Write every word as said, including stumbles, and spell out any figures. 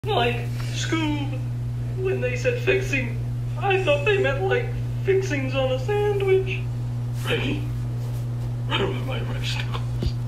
Like, Scoob, when they said fixing, I thought they meant like fixings on a sandwich. Raggy, where are my resticles?